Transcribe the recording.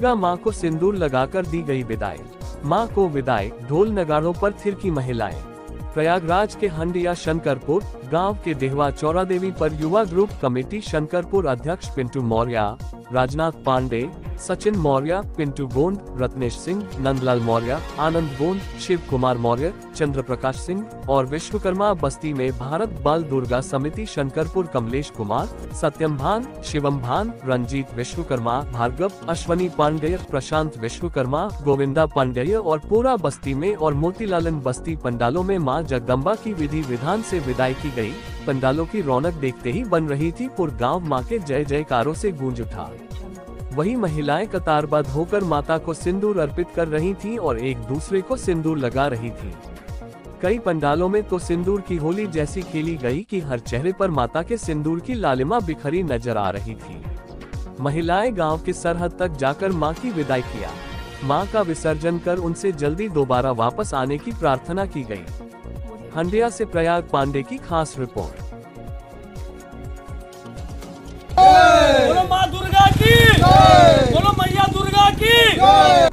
दुर्गा मां को सिंदूर लगाकर दी गई विदाई। मां को विदाई, ढोल नगाड़ों पर थिरकी महिलाएं। प्रयागराज के हंडिया शंकरपुर गांव के देहवा चौरा देवी पर युवा ग्रुप कमेटी शंकरपुर अध्यक्ष पिंटू मौर्य, राजनाथ पांडे, सचिन मौर्य, पिंटू गोंड, रत्नेश सिंह, नंदलाल मौर्य, आनंद गोंड, शिव कुमार मौर्य, चंद्र प्रकाश सिंह और विश्वकर्मा बस्ती में भारत बाल दुर्गा समिति शंकरपुर कमलेश कुमार, सत्यम भान, शिवम भान, रंजीत विश्वकर्मा, भार्गव, अश्वनी पांडेय, प्रशांत विश्वकर्मा, गोविंदा पांडेय और पूरा बस्ती में और मोतीलालन बस्ती पंडालों में मां जगदम्बा की विधि विधान से विदाई की गई। पंडालों की रौनक देखते ही बन रही थी पूरा गांव मां के जय जयकारों से गूंज उठा। वहीं महिलाएं कतारबद्ध होकर माता को सिंदूर अर्पित कर रही थीं और एक दूसरे को सिंदूर लगा रही थीं। कई पंडालों में तो सिंदूर की होली जैसी खेली गई कि हर चेहरे पर माता के सिंदूर की लालिमा बिखरी नजर आ रही थी। महिलाएं गांव की सरहद तक जाकर मां की विदाई किया। मां का विसर्जन कर उनसे जल्दी दोबारा वापस आने की प्रार्थना की गई। हंडिया से प्रयाग पांडे की खास रिपोर्ट। बोलो माँ दुर्गा की, बोलो मैया दुर्गा की।